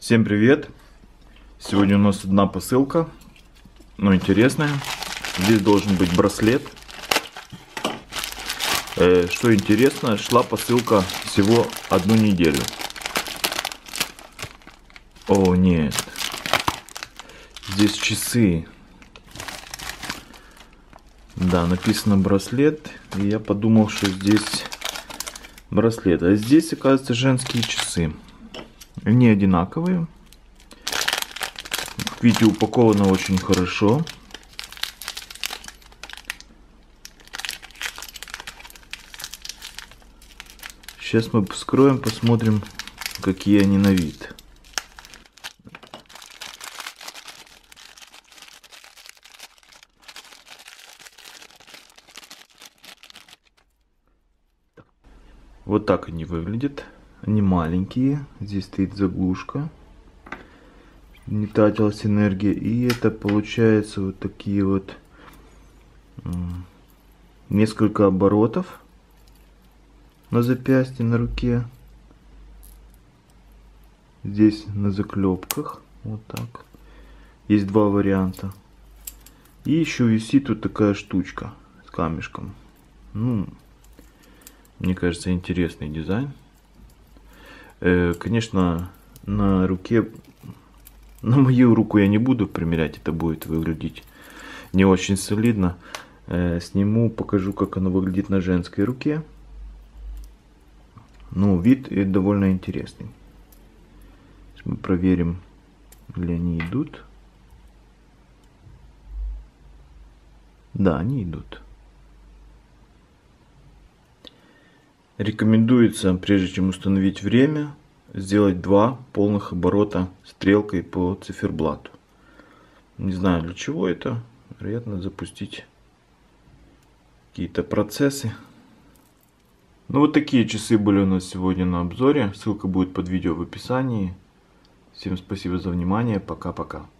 Всем привет! Сегодня у нас одна посылка, но интересная. Здесь должен быть браслет. Что интересно, шла посылка всего 1 неделю. О нет, здесь часы. Да, написано браслет, и я подумал, что здесь браслет. А здесь, оказывается, женские часы. Они одинаковые. Как видите, упаковано очень хорошо. Сейчас мы вскроем, посмотрим, какие они на вид. Вот так они выглядят. Они маленькие. Здесь стоит заглушка. Не тратилась энергия. И это получается вот такие вот несколько оборотов на запястье, на руке. Здесь на заклепках. Вот так. Есть два варианта. И еще висит вот такая штучка с камешком. Ну, мне кажется, интересный дизайн. Конечно, на руке, на мою руку я не буду примерять, это будет выглядеть не очень солидно. Сниму, покажу, как оно выглядит на женской руке. Ну, вид довольно интересный. Сейчас мы проверим, или они идут. Да, они идут. Рекомендуется, прежде чем установить время, сделать 2 полных оборота стрелкой по циферблату. Не знаю, для чего это. Вероятно, запустить какие-то процессы. Ну, вот такие часы были у нас сегодня на обзоре. Ссылка будет под видео в описании. Всем спасибо за внимание. Пока-пока.